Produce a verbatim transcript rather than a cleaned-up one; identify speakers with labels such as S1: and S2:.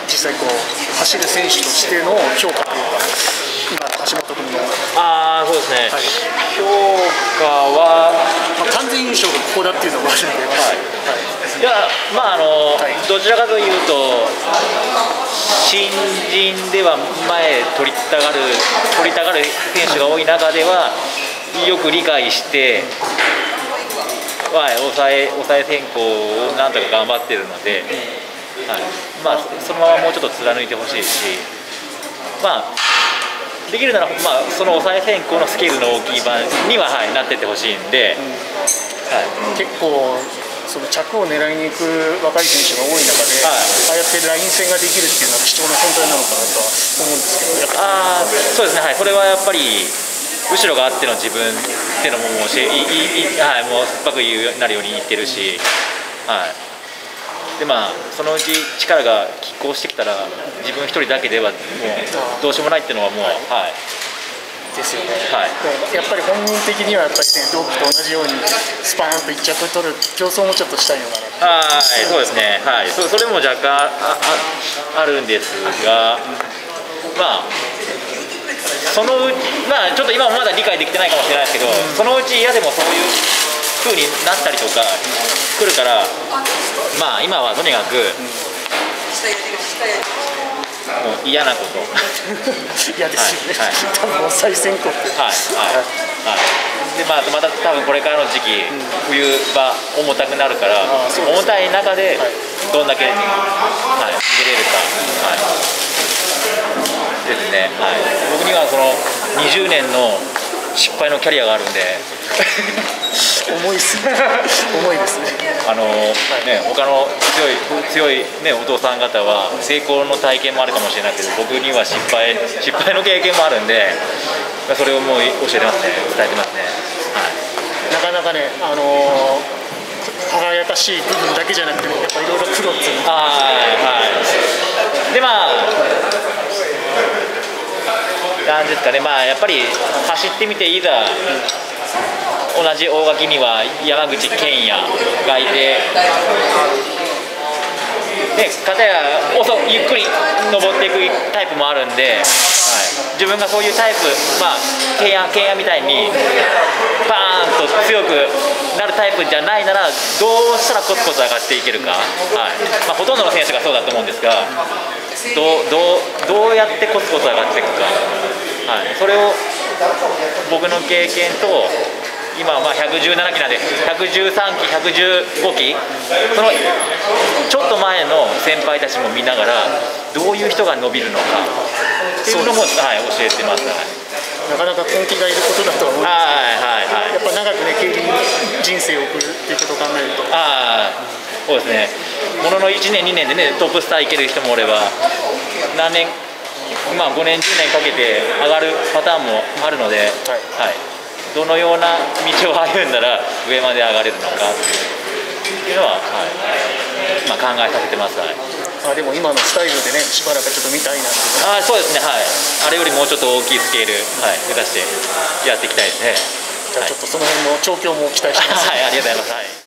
S1: 実際こう走る選手としての評価というか、今の橋本君の。
S2: ああ、そうですね、はい、評価は、
S1: まあ、完全優勝がここだっていうのがあるんで、はい
S2: はい、いや、まああの、はい、どちらかというと、新人では前取りたがる、取りたがる選手が多い中では、よく理解して、はい、抑え、抑え選考をなんとか頑張ってるので、はい、まあ、そのままもうちょっと貫いてほしいし、まあ、できるなら、まあ、その抑え選考のスケールの大きい版には、はい、なってってほしいんで、
S1: はい、結構、その着を狙いに行く若い選手が多い中で、はい、ああやってライン戦ができるっていうのは貴重な存在なのかなとは思うんですけど、
S2: あそうですね、はい、それはやっぱり、後ろがあっての自分っていうのももう教えいい、はい、もう酸っぱく言うなるように言ってるし、はい、でまあ、そのうち力が拮抗してきたら、自分一人だけではもうどうしようもないっていうのはもう、はい。
S1: ですよね、はい、やっぱり本人的にはやっぱり、ね、同期と同じようにスパーンと一着取る競争もちょっとしたいのかな。
S2: はい、そうですね、はい、そ, それも若干 あ, あ, あるんですが、まあ、そのうち、まあ、ちょっと今もまだ理解できてないかもしれないですけど、うん、そのうち嫌でもそういう風になったりとか来るから、まあ、今はとにかく、うん、もう嫌なこと
S1: 嫌ですよね、はい、多分もう再選考って、はい
S2: はいはい、でまあ、また多分これからの時期、うん、冬場重たくなるから、重たい中でどんだけ、はい、見れるか、はい、ですね、はい、僕にはそのにじゅうねんの失敗のキャリアがあるんで
S1: 重いっすね重いですね、
S2: あのね、他の強い強いねお父さん方は成功の体験もあるかもしれないけど、僕には失敗失敗の経験もあるんで、それをもう教えてますね、伝えてますね、
S1: はい、なかなかね、あのー、輝かしい部分だけじゃなくて、やっぱいろいろ苦労っていうのは、
S2: はいはい、でまあなんですかね、まあ、やっぱり走ってみていざ、同じ大垣には山口健也がいて、で片や遅ゆっくり登っていくタイプもあるんで、はい、自分がそういうタイプ、まあ、健也健也みたいにバーンと強くなるタイプじゃないなら、どうしたらコツコツ上がっていけるか、はい、まあ、ほとんどの選手がそうだと思うんですが、どう、どう、どうやってコツコツ上がっていくか、はい、それを僕の経験と、今はまあひゃくじゅうななきなんでひゃくじゅうさんきひゃくじゅうごき、そのちょっと前の先輩たちも見ながら、どういう人が伸びるのかっていうのも、はい、教えてます、はい、
S1: なかなか根気がいることだとは思うんですけど、
S2: はいはいはい、
S1: やっぱ長くね競輪人生を送るっていうことを考えると、
S2: あそうですね、もののいちねんにねんでねトップスターいける人もおれば、何年、まあ、ごねんじゅうねんかけて上がるパターンもあるので、はい、はい、どのような道を歩んだら上まで上がれるのかっていうのは、はい、まあ、考えさせてます、はい、
S1: あでも今のスタイルでね、しばらくちょっと見たいなっていう、
S2: あそうですね、はい、あれよりもうちょっと大きいスケール、はい、目指してやっていきたいですね。
S1: じゃあちょっとその辺の調教も期待してます。
S2: はい、ありがとうございます。はい。